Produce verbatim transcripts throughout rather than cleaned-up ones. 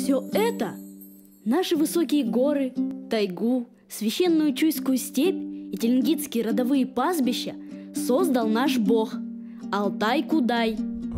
все это – наши высокие горы, тайгу, священную Чуйскую степь и теленгитские родовые пастбища создал наш бог Алтай-Кудай.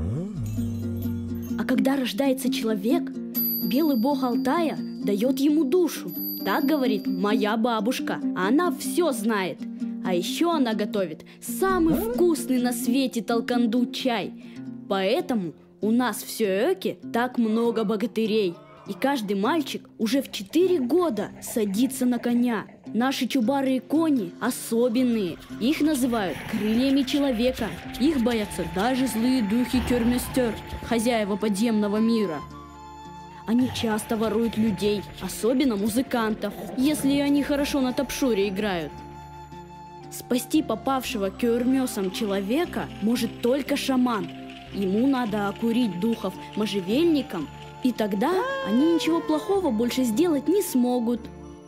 А когда рождается человек, белый бог Алтая дает ему душу. Так говорит моя бабушка, а она все знает. А еще она готовит самый вкусный на свете толканду чай. Поэтому у нас в Сюэке так много богатырей. И каждый мальчик уже в четыре года садится на коня. Наши чубары и кони особенные. Их называют крыльями человека. Их боятся даже злые духи Кёрмёстер, хозяева подземного мира. Они часто воруют людей, особенно музыкантов, если они хорошо на тапшуре играют. Спасти попавшего Кёрмёсом человека может только шаман. Ему надо окурить духов можжевельником, и тогда они ничего плохого больше сделать не смогут.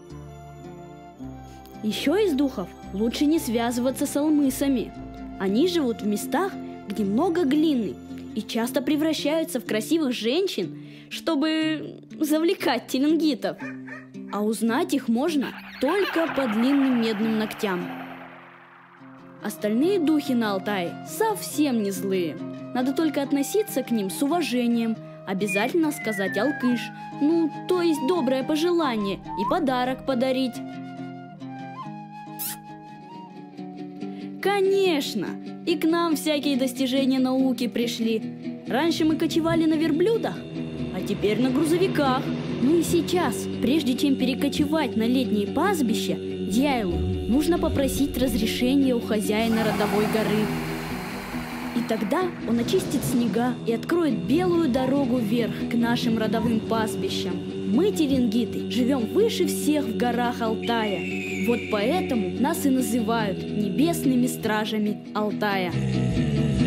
Еще из духов лучше не связываться с алмысами. Они живут в местах, где много глины, и часто превращаются в красивых женщин, чтобы завлекать теленгитов. А узнать их можно только по длинным медным ногтям. Остальные духи на Алтае совсем не злые. Надо только относиться к ним с уважением, обязательно сказать алкыш, ну, то есть доброе пожелание, и подарок подарить. Конечно, и к нам всякие достижения науки пришли. Раньше мы кочевали на верблюдах, а теперь на грузовиках. Ну и сейчас, прежде чем перекочевать на летние пастбища, Дяйлу нужно попросить разрешения у хозяина родовой горы. И тогда он очистит снега и откроет белую дорогу вверх к нашим родовым пастбищам. Мы, теленгиты, живем выше всех в горах Алтая. Вот поэтому нас и называют небесными стражами Алтая.